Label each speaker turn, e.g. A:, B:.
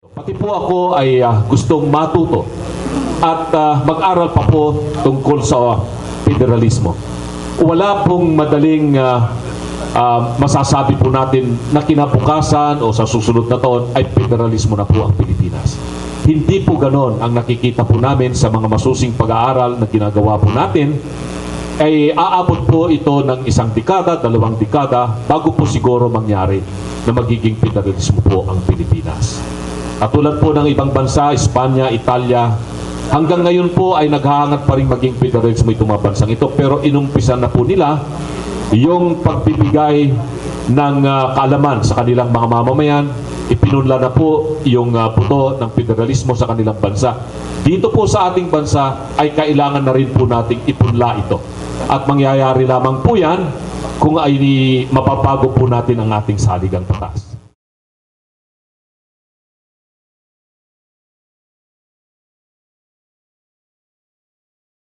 A: Pati po ako ay gustong matuto at mag-aral pa po tungkol sa federalismo. Wala pong madaling masasabi po natin na kinabukasan o sa susunod na taon ay federalismo na po ang Pilipinas. Hindi po ganon ang nakikita po namin sa mga masusing pag-aaral na ginagawa po natin. Ay aabot po ito ng 1 dekada, 2 dekada bago po siguro mangyari na magiging federalismo po ang Pilipinas. Katulad po ng ibang bansa, Espanya, Italia, hanggang ngayon po ay naghahangat pa rin maging federalismo itong mga bansang ito. Pero inumpisan na po nila yung pagbibigay ng kaalaman sa kanilang mga mamamayan. Ipinunla na po yung buto ng federalismo sa kanilang bansa. Dito po sa ating bansa ay kailangan na rin po nating ipunla ito. At mangyayari lamang po yan kung ay mapapago po natin ang ating saligang batas.